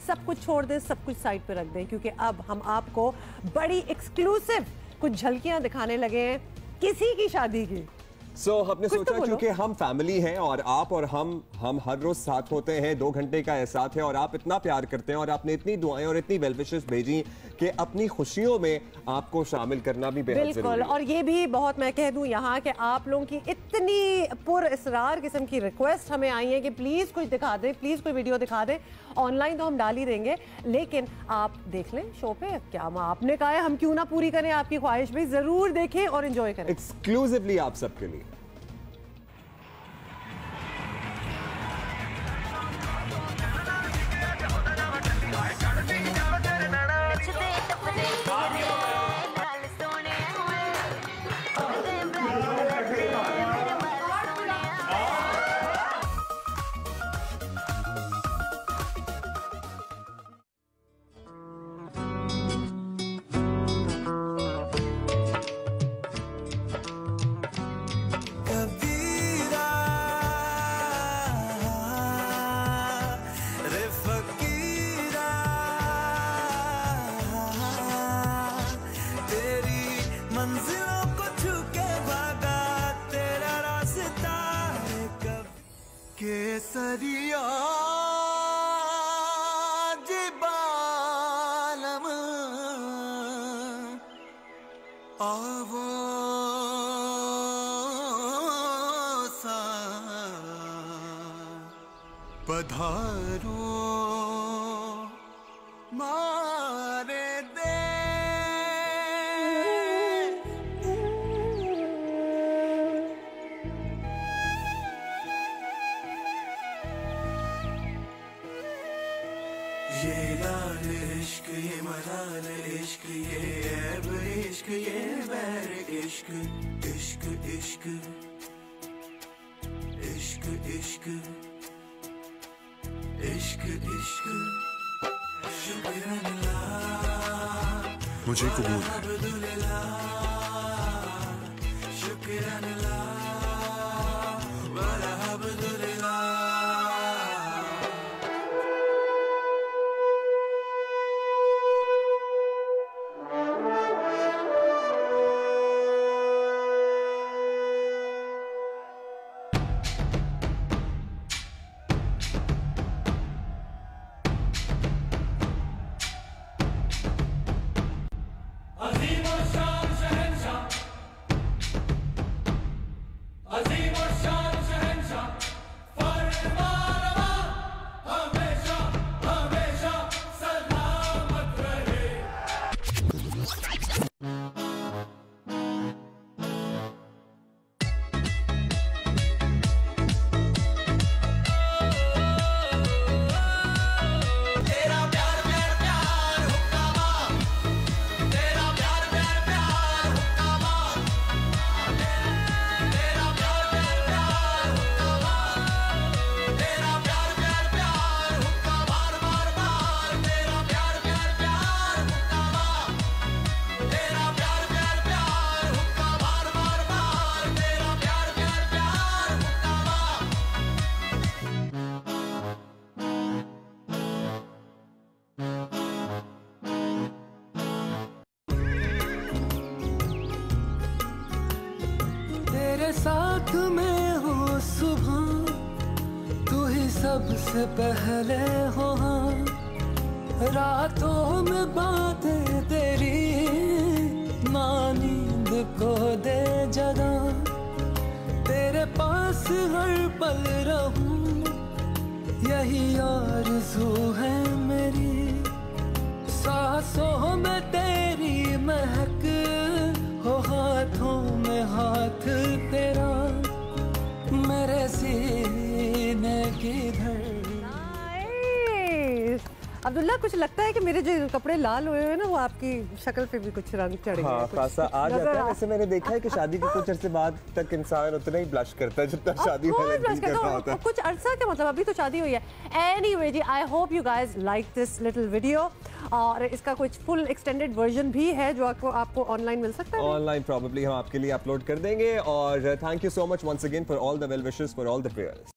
सब कुछ छोड़ दें, सब कुछ साइड पे रख दें, क्योंकि अब हम आपको बड़ी एक्सक्लूसिव कुछ झलकियां दिखाने लगे हैं किसी की शादी की। हमने सोचा क्योंकि हम फैमिली हैं और आप और हम हर रोज साथ होते हैं, 2 घंटे का एहसास है और आप इतना प्यार करते हैं और आपने इतनी दुआएं और इतनी वेल विशेस भेजी कि अपनी खुशियों में आपको शामिल करना भी बेहद जरूरी है। और ये भी बहुत, मैं कह दूं यहाँ कि आप लोगों की इतनी पुरअसरार किस्म की रिक्वेस्ट हमें आई है कि प्लीज कुछ दिखा दें, प्लीज कोई वीडियो दिखा दें। ऑनलाइन तो हम डाल ही देंगे, लेकिन आप देख लें शो पे। क्या आपने कहा है, हम क्यों ना पूरी करें आपकी ख्वाहिश भी। जरूर देखें और एंजॉय करें एक्सक्लूसिवली आप सबके लिए। मंजिलों को छू के भागा तेरा रास्ता केसरिया जिबालम आवो सा पधारो मारे दे। ये लाल इश्क, ये मलाल इश्क, ये ऐब इश्क, ये बैर इश्क, इश्क इश्क इश्क इश्क इश्क इश्क शुक्राना मुझे कबूल है। शुक्राना वाला अब्दुल्ला। तेरे साथ में हो सुबह, तू ही सबसे पहले हो। रातों में बातें तेरी ना नींद को दे जगा। तेरे पास हर पल रहूं, यही आरज़ू है मेरी। सांसों में तेरी महक हो, हाथों में हाथ तेरा, मेरे सीने की धड़कन। अब्दुल्ला, कुछ लगता है कि मेरे जो कपड़े लाल हुए हैं ना, वो आपकी शक्ल पे भी कुछ रंग चढ़ गया। हाँ, खासा आ जाता है। वैसे मैंने देखा है कि शादी के कुछ अरसे बाद तक इंसान उतना ही ब्लश करता है जितना शादी वाले दिन कर रहा होता है। कुछ अरसा क्या मतलब, अभी तो शादी हुई है। Anyway ji, I hope you guys like this little video, और इसका कुछ फुल एक्सटेंडेड वर्जन भी है जो आपको ऑनलाइन मिल सकता है। ऑनलाइन प्रॉब्ली हम आपके लिए अपलोड कर देंगे। और thank you so much once again for all the well wishes, for all the prayers.